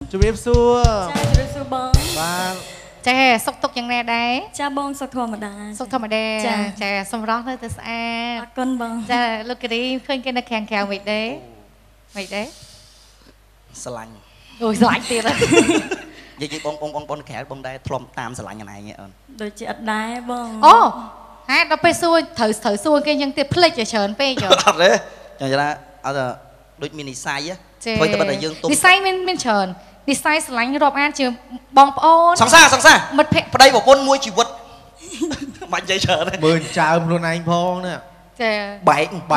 จุ๊บซัวจ้าจุ๊บซัวบองบ้านแจ้สกตกยังแน่ได้จ้าบองสกธรรมดาสกธรรมดาแจ้สมรสเลยแต่สะอาดก้นบองจ้าลูกกระดิ่งเคยกินนักแข่งแข่งไม่ได้ไม่ได้สลังโอ้ยสลายตีเลยยี่บองแขกบองได้ทลมตามสลังยังไงเงี้ยโดยจิตได้บองโอ้ฮะเราไปซวยถือซวยกันยังติดเพลย์จะเฉินไปเยอะเลยอย่างจะเอาแต่โดยมินิไซส์อะthôiแต่บัดเดี๋ยวยังตุ้มดีไซน์มันเฉินดีไซน์สลังรอบอันชื่อบองปอนสองซ่ามันเพะประเดี๋ยวบอกวนมวยชีวิตมันใจเฉินเลยหมื่นจ่าคนไหนพองเนี่ยใบ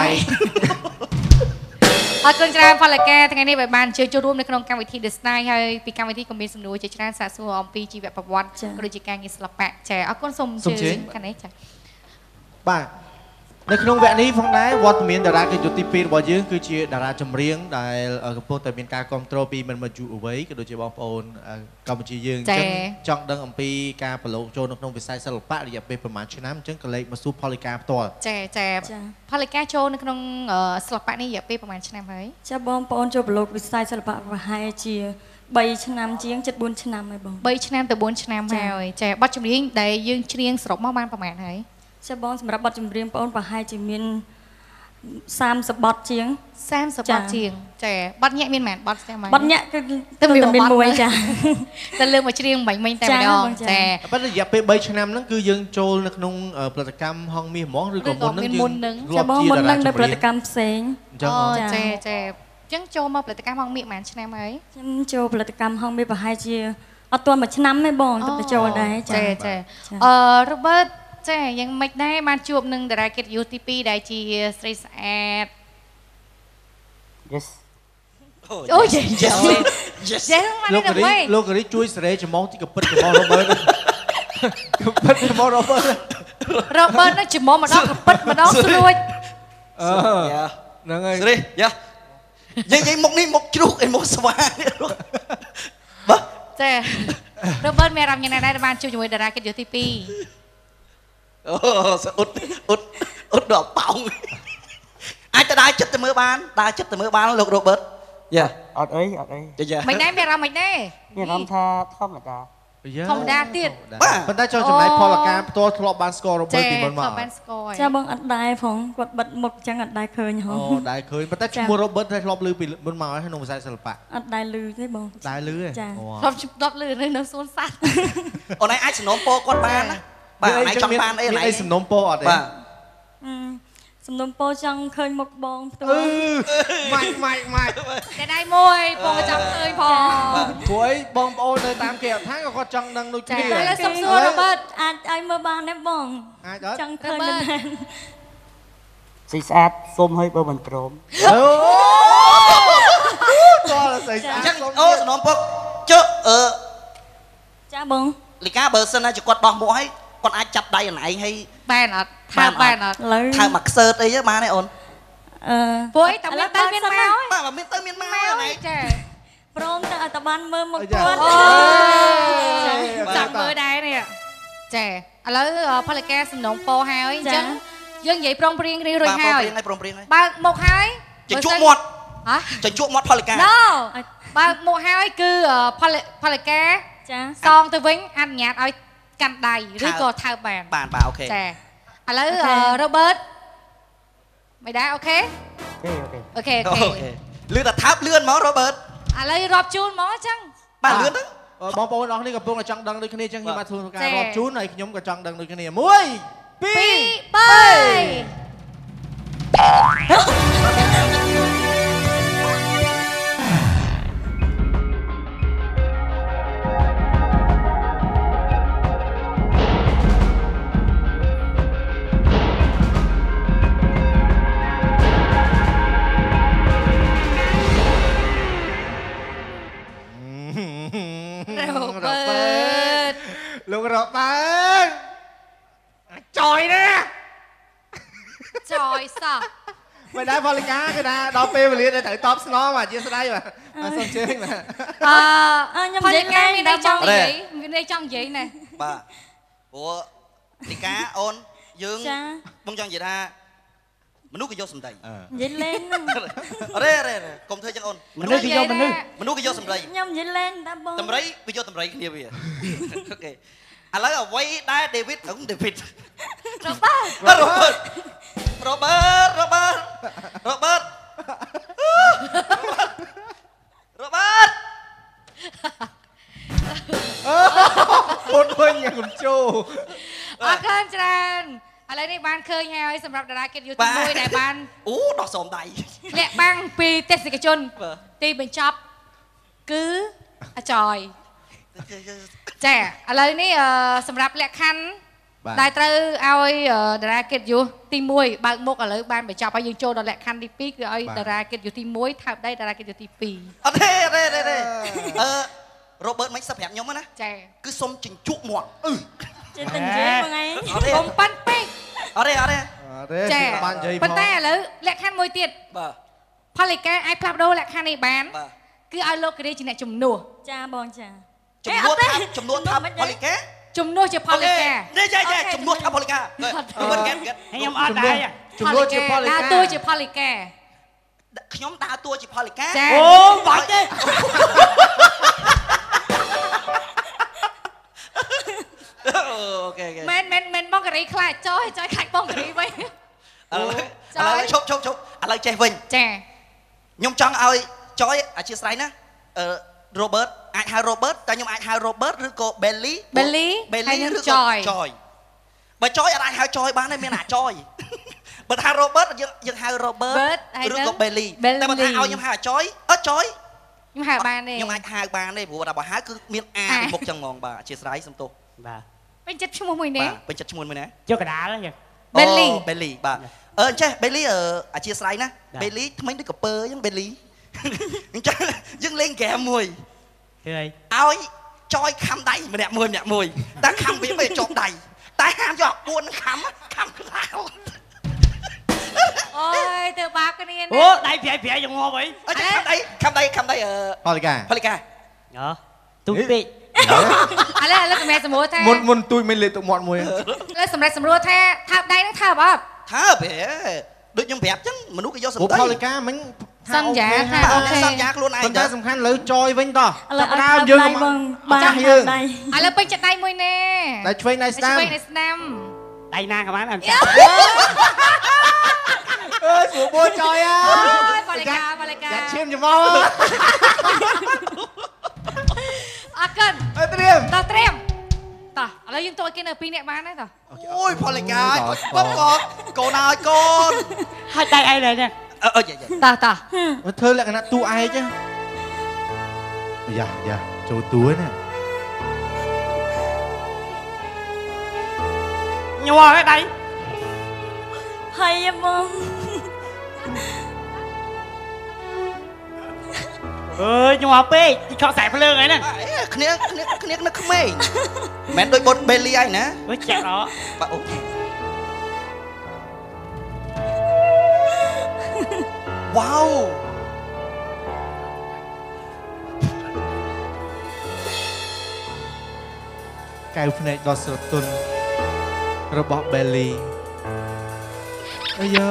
คุณจราพอละแกทั้งนี้แบบบ้านเชื่อจูร่วมในขนมการวิธีเดสไนให้ปีการวิธีคอมบินสนุกจะชนะสะสมปีจีแบบประวัติกระดิการกิสลับแปะแฉเอาก้นสมชื่อกันไหนจ้ะบ้านในขนมแบบนี้ฟังได้วัตถุมินดาราคือจุดที่ปีนบ่อยยืงคือเชียดาราจำเรียงได้กระโปรงแต่เป็นการคอนโทรลปีมันมาอยู่เอาไว้ก็โดยเฉพาะปนกัมพูชียืงจังดังอัมพีการประโลกโจนขนมวิสัยสลับปะระยะเป็นประมาณชั่วน้ำจังก็เลยมาสู้พอลิการตัวแฉพอลิการโจในขนมสลับปะนี่อย่าเป็นประมาณชั่วน้ำเลยจะบองปนโจประโลกวิสัยสลับปะว่าให้เชียใบชนามเจียงจัดบุญชนามเลยบองใบชนามแต่บุญชนามเลยแฉบัดจำเรียงได้ยืงเชียงสลบมากมันประมาณไหนจะบองสำหรับบัดจำเรียงปนว่าให้จีมิน3 สบัดเชียง 3 สบัดเชียงแฉบัดเนี้ยมีแมนบัดใช่ไหมบัดเนี้ยคือตัวเป็นมวยจ้ะแต่เรื่องมาเชียงไม่แต่ไม่ดองแฉบัดอย่าไปใบชนามนั่นคือยังโจในขนมผลิตกรรมห้องมีหมอหรือก่อนมุนนึงจะบองมุนนึงในผลิตกรรมเสงแฉยังโจมาผลิตกรรมห้องมีแมนใช่ไหมยังโจผลิตกรรมห้องมีประหายเชียเอาตัวมาชนะไม่บองตัวโจได้แฉโรเบิร์ตใช่ยังไม่ได้มาจูบหนึ่งแต่ได้เก็ตยูทีพีได้จีสตรีทแอด yes โอ้ยเจ๊มาได้ไหมโลกนี้ช่วยเสร็จจะมองที่กับเปิดจะมองโรเบิร์ตกับเปิดจะมองโรเบิร์ตนั่นจะมองมาดอกกับเปิดมาดอกสรุปนั่งไงสิยังมุกนี่มุกจุกไอ้มุกสว่างเนี่ยบ้าเจ๊โรเบิร์ตเมียรำยังไงได้บ้านจูบอยู่ในดาราเก็ตยูทีพีอุดดอกเป่าไอ้จะได้จัดแต่มือบ้านได้จัดแต่มือบ้านลูกโรเบิร์ตอย่าอดเอ้ยไม่ได้ไม่รำไม่ได้เนี่ยรำท่าท่อมหรอจ๊ะธรรมดาติดมันได้จนจำได้พอละการตัวทลบบ้านสกอร์โรเบิร์ตตีมันมาจะบังอัดได้ผมกดบัดหมกจังอัดได้เคยเหรอได้เคยมันได้ชั่วโรเบิร์ตได้ทลบลือปีมันมาให้นมใส่สลับปะอัดได้ลือได้บังได้ลือทลบชุบดอดลือเลยน้ำส้นสัตว์โอ้นายไอ้สนมโปกดบ้านนะบ้านไหนจังบ้านไอ้สนมโปอดเลยสมนมโปจังเคยหมกบองตัวไม่จะได้มวยโปจังเคยพอถวยบองโปเลยตามเกี่ยวทั้งก็จังดังนุ้ยนี่แล้วสมส่วนโรเบิร์ตไอ้เมื่อบ้านได้บองจังเคยมันสีสะอาดส้มให้เบอร์มันโปรมก็ใส่จังโอ้สนมโปเจอจ้าบองลิก้าเบอร์สนะจะกดบองโบให้กดไอ้จับได้ไหนให้แบนอ่ะท่าแบนอ่ะท่าหมักเซิร์ตไอ้เยอะมาเนี่ยโอนปุ้ยแต่ไม่เติมเมียนมาบ้าแบบไม่เติมเมียนมาไหนเจ๊พร้อมแต่อัตบันมือหมกตัวจับมือได้เนี่ยเจ๊แล้วพอลแกสนมโปหายจังยังใหญ่ปรองเปรียงรีรวยหายบ้าหมกหายจะจุกหมดจะจุกหมดพอลแกบ้าหมกหายคือพอลแกซองตัววิ่งอันหยาดเอากันใดหรือก็ท่าแบนป่าโอเคแช่แล้วโรเบิร์ตไม่ได้โอเคเลื่อนแต่ทับเลื่อนมั้งโรเบิร์ตแล้วรอบจูนมั้งจังบ้านเลื่อนนะบองโปน้องนี่กับพวกจังดังด้วยกันนี่จังยี่มาทุนการรอบจูนหน่อยขยมกับจังดังด้วยกันนี่มวยปีไปลูกเราปังจอยนะจอยสะไม่ได้พอลิก้าก็ได้ดอกเปย์ไปเรียนได้ถ่ายท็อปสโนว์มาเจี๊ยบได้ป่ะมาส่งเชื่อนะพอลิก้ามีในจังยี่มีในจังยี่này บ้าโอ้ลิก้าโอนยืงบงจังยี่ท่าមនុស្សគេយកសម្ដីនិយាយលេងហ្នឹងអរេកុំធ្វើចឹងអូនមនុស្សគេយកមនុស្សមនុស្សគេយកសម្ដីខ្ញុំនិយាយលេងតាបងតម្រៃវាយកតម្រៃគ្នាវាអូខេឥឡូវអ្វីដែល David រ៉ូបឺតពុតវិញយ៉ាងកំជោអរគុណច្រើនឥឡូវនេះបានឃើញហើយសម្រាប់តារាកិត្តិយសទី1ដែលបានអូដោះសូមដៃលាក់បាំងពីទេសនិកជនទីបញ្ចប់គឺអាចយចាឥឡូវនេះសម្រាប់លក្ខខណ្ឌដែលត្រូវឲ្យតារាកិត្តិយសទី1បើកមុខឥឡូវបានបញ្ចប់ហើយយើងចូលដល់លក្ខខណ្ឌទី2គឺឲ្យតារាកិត្តិយសទី1ថើបដៃតារាកិត្តិយសទី2 អត់ទេរ៉ូបឺតមិនសិបប្រាប់ខ្ញុំណាចាគឺសុំជញ្ជក់មាត់ចេះតែនិយាយបងឯងកុំប៉ាន់ពេកអរេចាបាននិយាយប៉ុន្តែឥឡូវលក្ខខណ្ឌមួយទៀតបាទផលិកាអាចផ្លាស់ប្ដូរលក្ខខណ្ឌនេះបានបាទគឺឲ្យលោកគ្រាជាអ្នកជំនួសចាបងចាចំនួនថាផលិកាជំនួសជាផលិកានេះចាចំនួនថាផលិកាខ្ញុំអត់ដែរជំនួសជាផលិកាដើរតួជាផលិកាខ្ញុំដើរតួជាផលិកាចាអូបាច់ទេអូខេមិនបងការីខ្លាចចុយខ្លាចបងការីវិញឥឡូវឈប់ឥឡូវចេះវិញចាខ្ញុំចង់ឲ្យចយអធិស្ឋានណារ៉ូបឺតអាចហៅរ៉ូបឺតតែខ្ញុំអាចហៅរ៉ូបឺតឬក៏ Belly ឬក៏ចយបើចយអាចហៅចយបានទេមានអាចយបើថារ៉ូបឺតយើងហៅរ៉ូបឺតឬក៏ Belly តែបើថាឲ្យខ្ញុំហៅអាចយចយខ្ញុំហៅបានទេខ្ញុំអាចហៅបានទេព្រោះថាបើហៅគឺមានអាពីមុខចឹងហ្មងបាទអធិស្ឋានសំទោសបាទពេញចិត្តឈ្មោះមួយនេះបាទពេញចិត្តឈ្មោះមួយណាយកកដាលហ្នឹង Belly បាទអញ្ចេះ Belly អធិស្ឋានណា Belly ថ្មីដូចកពើចឹង Belly អញ្ចឹងយើងលេងហ្គេមមួយឃើញឲ្យចយខំដៃម្នាក់មួយតែខំវាមិនជាប់ដៃតែហាមយក4ខំក្បាលអូយទៅបាក់គ្នាណាអូដៃប្រៃយកងាប់អីអញ្ចឹងខំដៃផលិកាអូទូពេកឥឡូវសម្រាប់សម្រួលថាមុនទួយមិនលេទុកមាត់មួយឥឡូវសម្រាប់សម្រួលថាថើបដៃនឹងថើបអត់ថាបែដូចខ្ញុំប្រាប់ចឹងមនុស្សគេយកសម្ដីផលិកាមិញសន្យាថាអូខេសន្យាខ្លួនឯងប៉ុន្តែសំខាន់លើចយវិញតោះឥឡូវអត់យើងបងបានយើងឥឡូវពេញចិត្តដៃមួយណែតែឆ្វេងដៃស្ដាំឆ្វេងដៃស្ដាំដៃណាក៏បានអត់ចាអើស្រួលបួចយអើអូយផលិកាចាក់ឈាមច្មោអរគុណអើត្រៀមតោះត្រៀមតោះឥឡូវយើងទៅឲ្យគេនៅ2នាក់បានហើយតោះអូយផលិកាបងកូនឲ្យកូនហើយដៃអីដែរនេះតោះធ្វើលក្ខណៈតួឯកយ៉ាចូលតួណាញ័រហើយដៃហើយបងអើយញ័រពេកទីខកខ្សែភ្លើងអីហ្នឹងគ្នានៅក្មេងមិនដូចបុត Belly ឯណាអើចាក់អត់បាទអូវ៉ាវកែវភ្នែកដ៏ស្រទន់របស់ Belly អាយ៉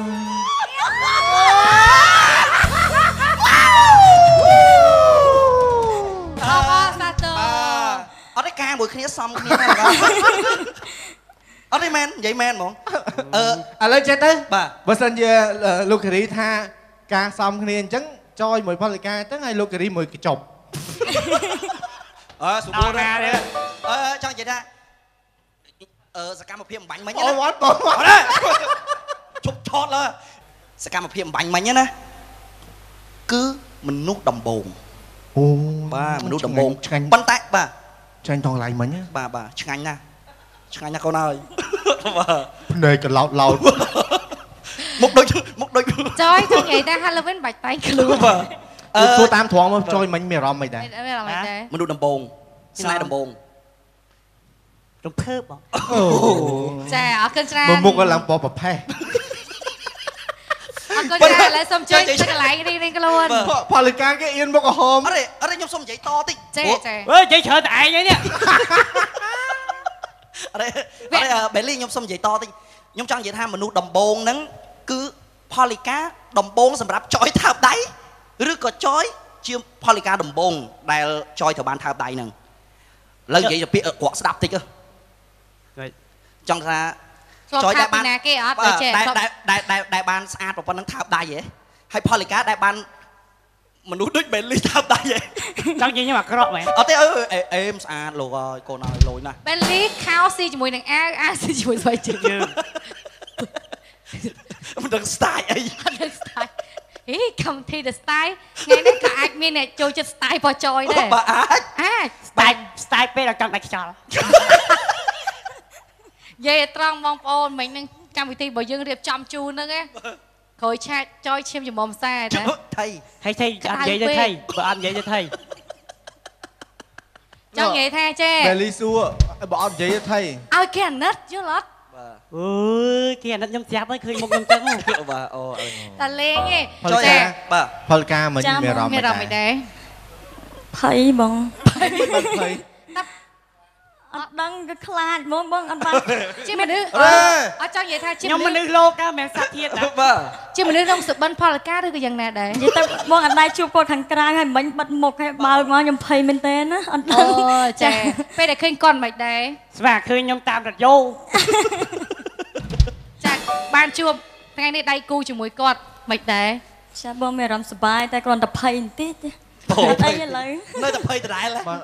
សាទរអត់ទេការមួយគ្នាសំគ្នាណាបាទអត់ទេមែននិយាយមែនហ្មងឥឡូវចេះទៅបាទបើសិនជាលោកការីថាការសំគ្នាអញ្ចឹងចយមួយផលិកាទៅហើយលោកការីមួយកញ្ចប់សុបួនណាចង់និយាយថាសកម្មភាពអំបញ្ញមិញណាអូអត់បងអត់ទេជប់ឆតលើសកម្មភាពអំបញ្ញមិញណាគឺមនុស្សដំបងអូបាទមនុស្សដំបងឆ្ងាញ់ប៉ុន្តែបាទឆ្ងាញ់ថងឡៃមិញបាទឆ្ងាញ់ណាស់កូនហើយបាទភ្នែកក៏ឡោតមុខដូចចយចង់និយាយថា Halloween បាច់តែងខ្លួនបាទធ្វើតាមត្រង់មកចយមិញមានអារម្មណ៍មិនដែរមានអ្វីដែរមនុស្សដំបងស្នេហ៍ដំបងរំភើបបងអូចាអរគុណច្រើនមុខក៏ឡើងបបប្រផេះអរគុណច្រើនឥឡូវសូមជួយទៅកន្លែងរៀងខ្លួនផលិកាគេអៀនមុខក្រហមអត់ទេខ្ញុំសុំនិយាយតតិចចាអើយនិយាយច្រើនតែឯងហ្នឹងនេះអត់ទេ Belly ខ្ញុំសុំនិយាយតតិចខ្ញុំចង់និយាយថាមនុស្សដំបងហ្នឹងគឺ Polika ដំបងសម្រាប់ចយថើបដៃឬក៏ចយជា Polika ដំបងដែលចយត្រូវបានថើបដៃហ្នឹងឥឡូវនិយាយទៅពាក្យក្រក់ស្ដាប់តិចចង់ថាចយដែលបានគេអត់ដូចចេះដែលបានស្អាតប៉ុណ្ណឹងថើបដៃហ៎ហើយ Polika ដែលបានមនុស្សដូចបែលីថើបដៃហ៎ចង់និយាយខ្ញុំអាក្រក់មែនអត់ទេអេមស្អាតលោកអើយកូនឲ្យលុយណាស់បែលីខោស៊ីជាមួយនឹងអាវស៊ីជាមួយស្បែកជើងមិនដឹង style អីអត់ដឹង style ហេកម្មវិធី The Style ថ្ងៃនេះក៏អាចមានអ្នកចូលចិត្ត style បោះចយដែរបើអាច style ពេលដល់ចង់ដាច់ខ្យល់និយាយត្រង់បងប្អូនមិញនឹងកម្មវិធីរបស់យើងរៀបចំជូនហ្នឹងណាក្រោយឆាតចយឈាមចំមុំខ្សែតែថៃហើយថៃអត់និយាយទៅថៃបើអត់និយាយទៅថៃចង់និយាយថាចេះបែលីសួរបើអត់និយាយទៅថៃឲ្យគេអាណិតយល់អត់អូយគេអាណិតខ្ញុំស្រាប់ហើយឃើញមុខខ្ញុំចឹងបាទអូតែលេងឯងចុយបាទផលការមិញមានអារម្មណ៍មិនដែរភ័យបងភ័យអត់ដឹងក៏ខ្លាចហ្មងបងអត់បានជាមនុស្សអត់ចង់និយាយថាជាខ្ញុំមនុស្សលោកណាមិនសត្វធាតុណាបាទជាមនុស្សក្នុងសុបិនផលការឬក៏យ៉ាងណាដែរនិយាយទៅបងអត់ដែរជួបគាត់ខាងក្រៅហើយមិញបិទមុខហើយបើកមកខ្ញុំភ័យមែនតើណាអត់ដឹងអូចាពេលដែលឃើញគាត់មិនដែរស្វាឃើញខ្ញុំតាមរ៉ាឌីយ៉ូចាបានជួបថ្ងៃនេះដៃគូជាមួយគាត់មិនដែរចាបងមានអារម្មណ៍សុបាយតែគ្រាន់តែភ័យបន្តិចអូអីឥឡូវនៅតែភ័យដដែលអូ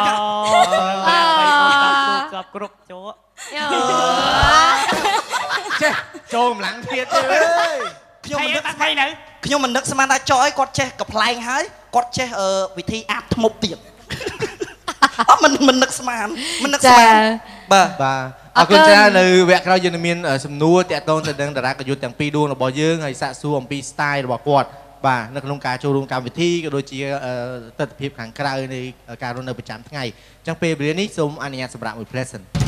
គ្រប់ចូលចេះចូលកម្លាំងទៀតទេខ្ញុំមិននឹកស្មានខ្ញុំមិននឹកស្មានថាចយគាត់ចេះកំ pl ែងហើយគាត់ចេះវិធីអាប់ធ្មប់ទៀតអត់មិននឹកស្មានបាទអរគុណច្រើននៅវគ្គក្រោយយើងនឹងមានសំណួរតាក់ទងទៅនឹងតារាកយុទ្ធទាំងពីរដួងរបស់យើងហើយសាកសួរអំពី style របស់គាត់បាទនៅក្នុងការចូលរួមកម្មវិធីក៏ដូចជាទស្សនវិជ្ជាខាងក្រៅនៃការរស់នៅប្រចាំថ្ងៃអញ្ចឹងពេលវេលានេះសូមអនុញ្ញាតសម្រាប់មួយ present